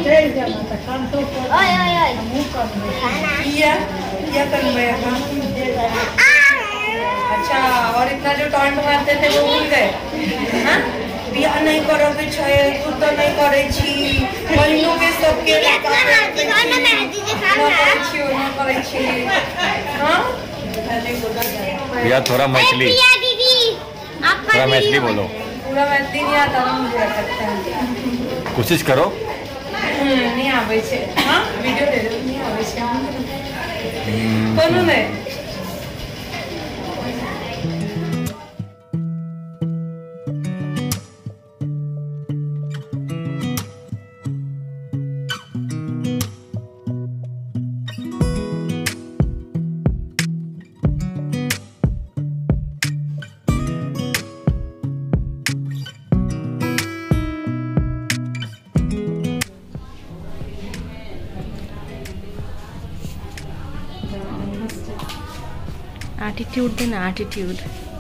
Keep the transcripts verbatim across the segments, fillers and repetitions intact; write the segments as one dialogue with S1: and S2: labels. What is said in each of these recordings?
S1: किया किया कर अच्छा। और इतना जो टॉन्ट मारते थे वो भूल गए? हाँ, बियाह नहीं करोगे छे तू तो नहीं करे छी महीनों में सबके ना करे छी ना करे छी। हां
S2: भैया थोड़ा मैथिली थोड़ा मैथिली बोलो।
S1: पूरा मैथिली नहीं आता ना मुझे लगता है।
S2: कोशिश करो।
S1: नहीं आवे छे। हां वीडियो ले लो। नहीं आवे छे कोनो नहीं।
S3: एटीट्यूड देना एटीट्यूड।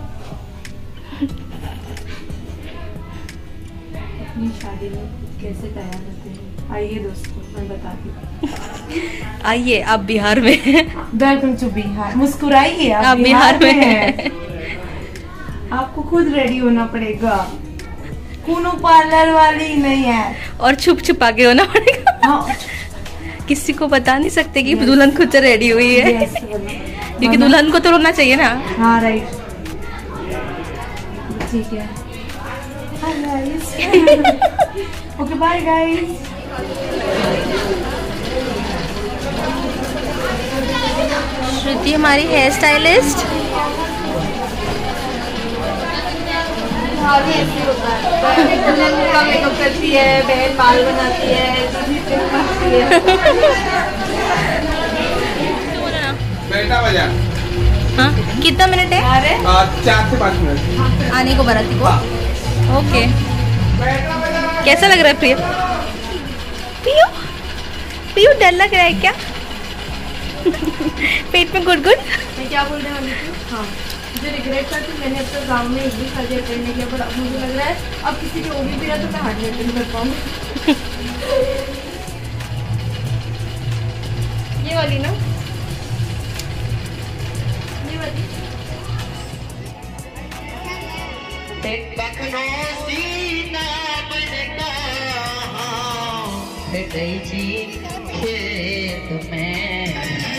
S1: अपनी शादी में कैसे तैयार होते हैं आइए दोस्तों मैं बताती हूँ।
S3: आइए आप बिहार में।
S1: Welcome to Bihar. मुस्कुराइए आप,
S3: आप बिहार में हैं।
S1: आपको खुद रेडी होना पड़ेगा। कोनो पार्लर वाली नहीं है।
S3: और छुप छुपा के होना पड़ेगा।
S1: हाँ।
S3: किसी को बता नहीं सकते कि दुल्हन खुद से रेडी हुई है। क्योंकि दुल्हन को तो रोना चाहिए ना।
S1: हाँ राइट ठीक है। Okay bye guys.
S3: श्रुति हमारी हेयर स्टाइलिस्ट।
S1: मेकअप करती है, बहन बाल बनाती है,
S4: बेटा बजा।
S3: हाँ कितना मिनट है?
S1: अरे
S4: चार से पाँच मिनट
S3: आने को बाराती को। ओके कैसा लग रहा है प्रिय? पियो पियो डर लग रहा है क्या? पेट में गुड़ गुड़।
S1: मैं क्या बोल रही हूँ? हाँ मुझे रिग्रेट करती हूँ मैंने अब तक गाँव में एक भी शादी अटेंड नहीं किया पर अब मुझे लग रहा है अब किसी की ओवी भी रहा तो मैं हार्डली अटेंड कर पाऊंगी। ये वाली ना ये वाली
S5: खेत में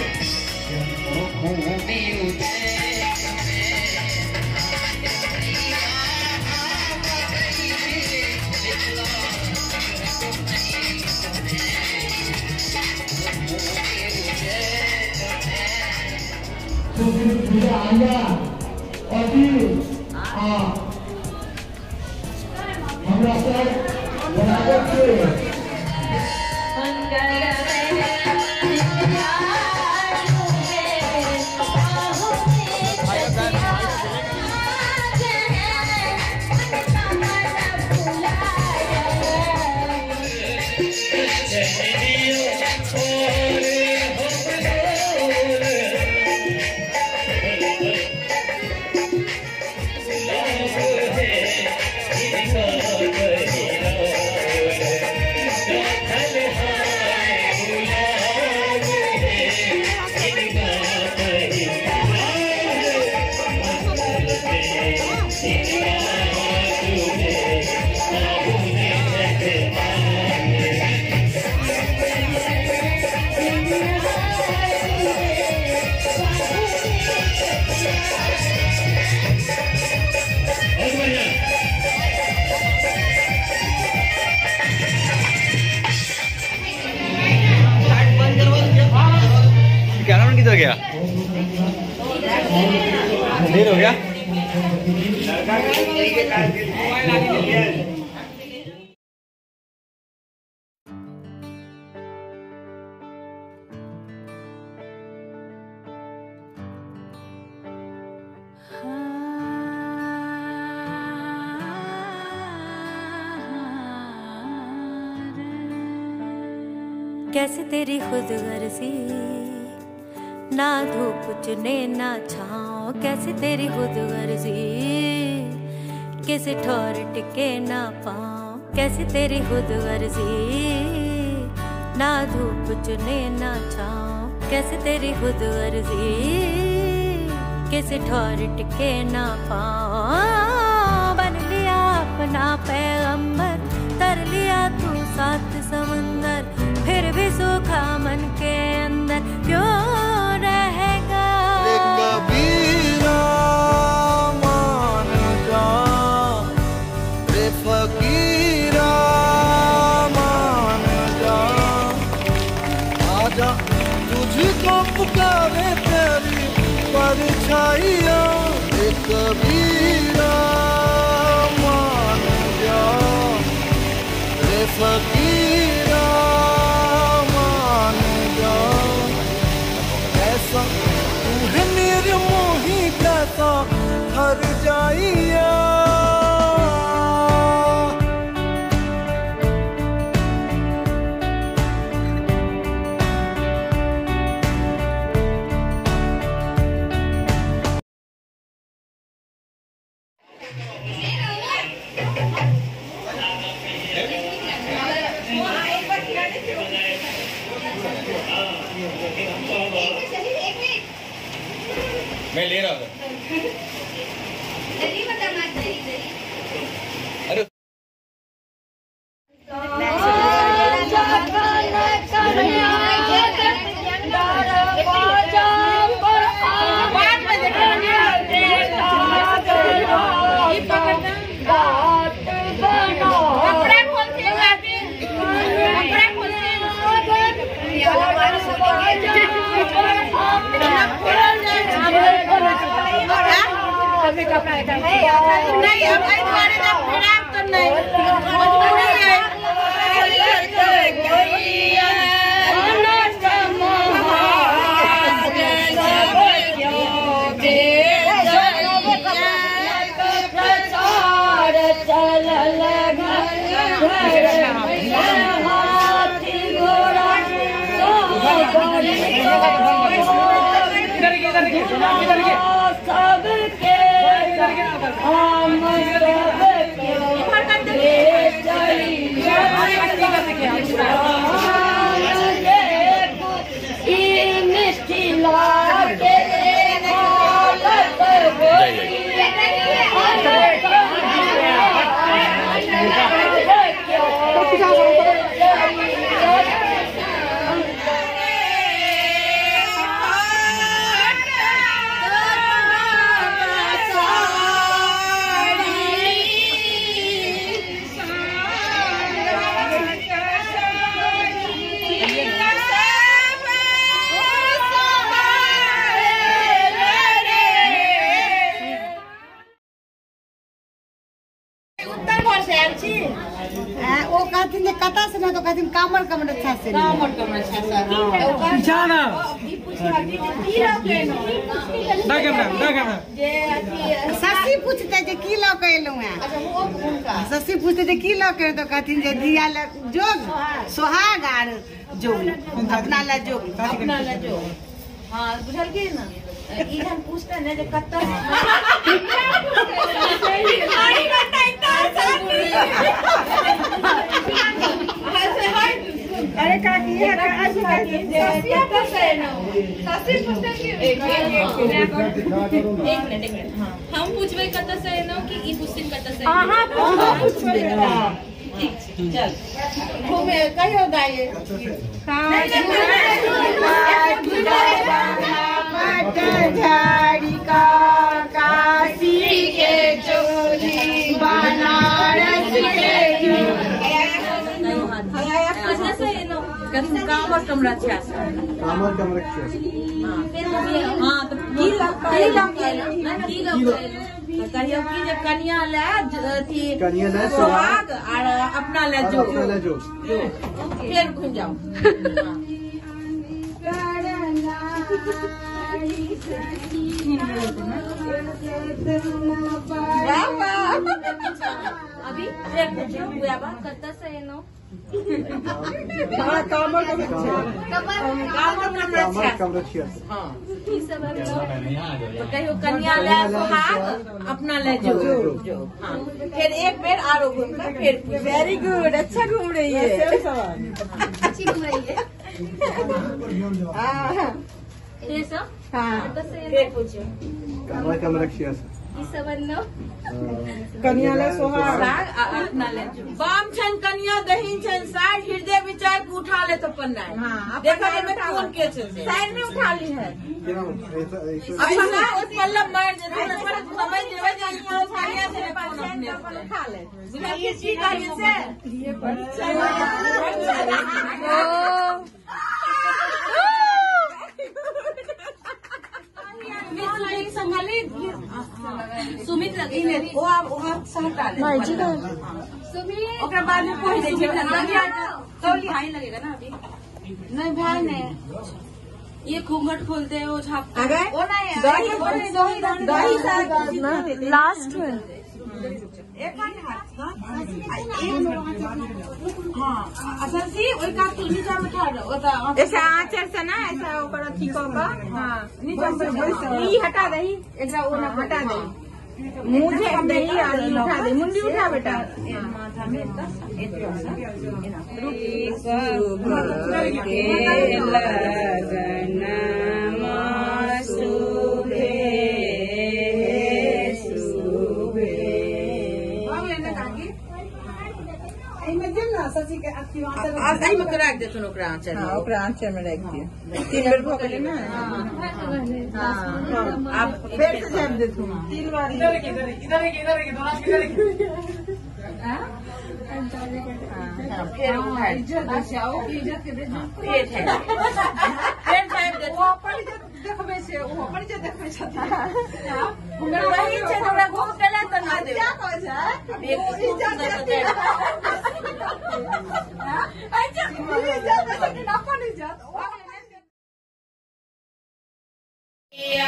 S2: हो गया देर हो गया।
S6: कैसे तेरी खुद गर्जी ना धूप चुने ना छाओ, कैसे तेरी खुद गर्जी किसी ठोर टिके ना पाओ, कैसे तेरी खुद गर्जी ना धूप चुने ना छाँव, कैसे तेरी खुद गर्जी, किसी ठौर टिके ना पाँव। बन लिया अपना पैगंबर, तर लिया तू सात समंदर, फिर भी सूखा मन के अंदर क्यों रहेगा। कबीरा मान जा, रे फकीरा मान जा, आजा तुझको पुकारे तेरी परछाइयाँ। रे कबीरा मान जा, रे फकीरा मान जा, ऐसा तू है निर्मोही कैसा हर जाइया।
S2: मैं ले रहा हूँ। अरे
S1: नहीं अब आई तुम्हारे ना खराब तो नहीं मजबूरी है।
S7: वो कहती है कता से ना तो कहती कामर कमर अच्छा से कामर कमर अच्छा से जाना ना करना ना करना ससी पूछते जे की लो कहलू है। ससी पूछते जे की लो कह तो कहती जे दिया ल जोग सोहाग आर जोग अपना ला जोग अपना ला जोग। हां बुझल के ना इहन पूछते ने जे कता आई बताई अरे काकी है आज काकी ससिया कैसे है ना ससी पूछते कि एक मिनट एक मिनट हां हम पूछबे कत से है ना कि ई पूछिन कत से हां हां पूछबे हां ठीक चल घूमे कहियो दाई पट झाड़ी का काशी के चोली बनारस के कामर कमरा छे कामर कमरा छे हां फिर हां तो की की ना की तो कहियो की जे कन्या ले अथी कन्या ले सोहाग और अपना ले जो अपना ले जो फिर घूम जाओ
S3: अभी करता से नो कन्या ले अपना ले जो फिर एक बेर आरो घूम कर फिर वेरी गुड अच्छा घूम रही है अच्छी घूम रही है ये सब हाँ फिर पूछो
S7: कन्या ले सोहाग
S3: अपना ले
S1: बाम छन कन्या दही छन साइड हृदय विचार को उठा ले तो पन्ना है
S3: हाँ
S1: देखो ये में कौन के छन
S3: साइड में उठा ली है
S1: अपना उस पल्लव मार दे तो समझ देवे जाइए सारिया से अपने
S3: खा ले
S1: बिना किसी कार्य से ये सुमित लगी ने वो आप वहां सहटा ले भाई जी सुमित ओकरा बाद में कोई दे छै कौली हाई लगेगा ना अभी नहीं भाई ने ये घूंघट खोलते हैं वो छाप अगर वो नहीं दही दही दही
S3: लास्ट में
S1: एक हाथ हाँ अच्छा सी वही का तू नीचे में उठा ऐसा आंचर से ना ऐसा ऊपर ठीक होगा हाँ नीचे में ये हटा दे एकरा वो ना हटा दे मुझे अब दही उठा दे मुंडी उठा बेटा माथा में
S7: सची के अथी
S1: आंचल में रख दे सुनो ओकरा आंचल
S7: हाँ ओकरा आंचल में रख दिए तीन बेर भो गेलै ना हाँ अब फिर से जब दे तू तीन बार इधर इधर इधर इधर इधर
S1: फिर उठा अच्छा ओ इज्जत के दे फिर फिर टाइम दे वो अपन इज्जत देखबे से वो अपन इज्जत देखबे छथि हमरा वही छै हमरा घूम केला त ना दे क्या कहै छै इज्जत दे अच्छा इज्जत लेकिन अपन इज्जत या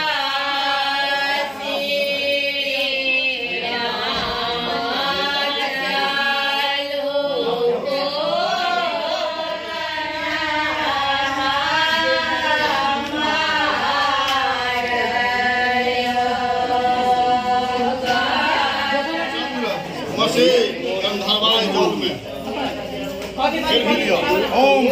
S6: ओम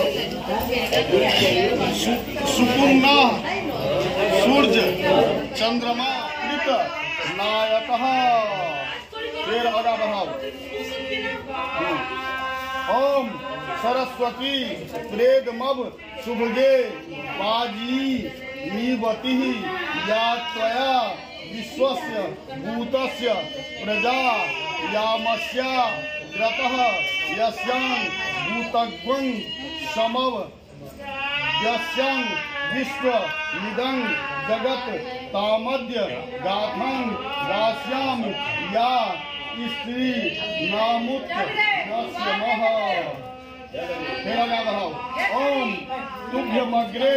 S6: सुपुर्णा सूर्य चंद्रमा कृत नायकः फिर आगे बढ़ाओ ओम सरस्वती प्रेदमव शुभगे पाजी नीवती या त्वया विश्वस्य भूतस्य प्रजा यामस्य ग्रतः यस्यां भूतग्वं समव यस्यां विश्व निदं जगत तामद्य गाथं रास्यां या स्त्री नामुत नस्यमः फिर आगे बढ़ाओ ओम तुभ्यमग्रे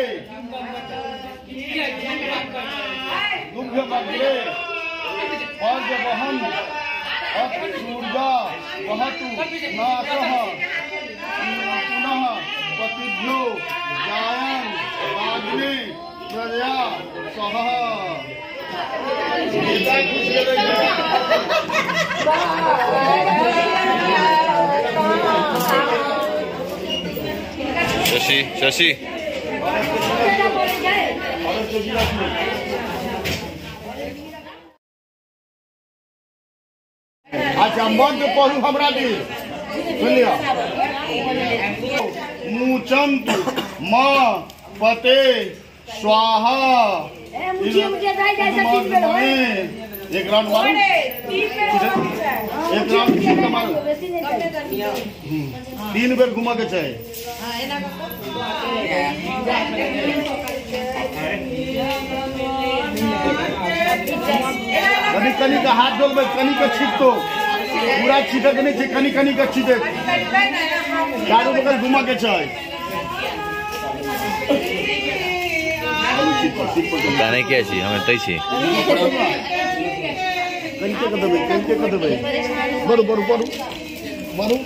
S6: तुभ्यमग्रे पर्यवहन् सूर्या वहतु नासः पुनः पतिभ्यो जायन् आग्ने प्रजया सह
S2: शशि शशि
S6: अच्छा मंत्र पढ़ू हमरा दी सुनिया मुचंतु माँ पते स्वाहा एक राउंड मारो एक राउंड मारो तीन बेर घुमा के चाहे कनी कनी का हाथ डोल में कनी का छीट तो पूरा छीटे के नहीं कनी कनी का छीटे चारों बगल घुमा के चाहे सीट पर सीट पर
S2: गाने क्या छी हमें तई छी
S6: कनके कर देबे कनके कर देबे बरु बरु बरु बरु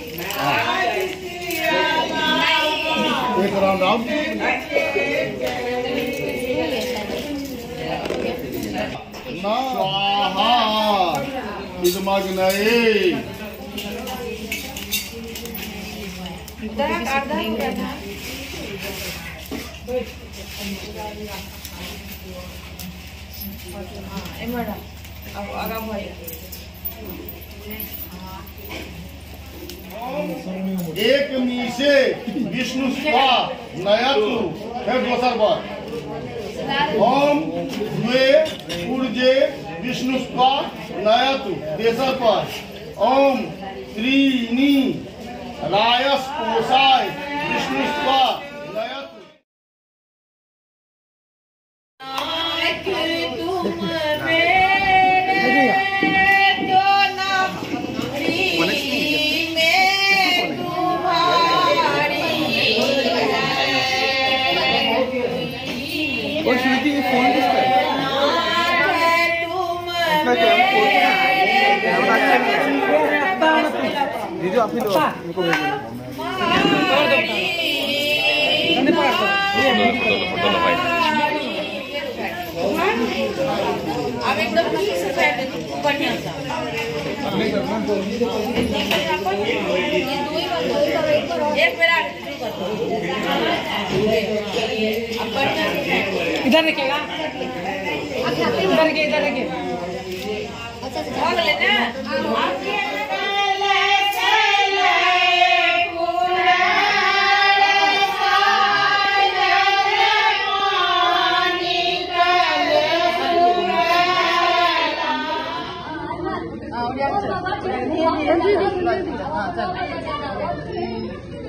S6: एक राउंड आउट ना स्वाहा इदमग्नये एक मीसे विष्णु स्वा नयतु है दोसर बार ओम द्वे ऊर्जे विष्णु स्वा नयतु तेसर पर ओम त्रीनि रायस कोशाय विष्णु स्वा नयतु
S4: और श्रुति ये फोन किसका है? इसका क्या कैमरा अच्छा नहीं है। ये जो आप ही लो इनको भेजो।
S2: फोटो लो फोटो लो भाई
S3: अब एकदम ठीक से बैठ बढ़िया सा एक बेर आगे
S1: इधर रखेगा इधर रखे इधर रखे
S3: भाग लेना
S1: हाँ चल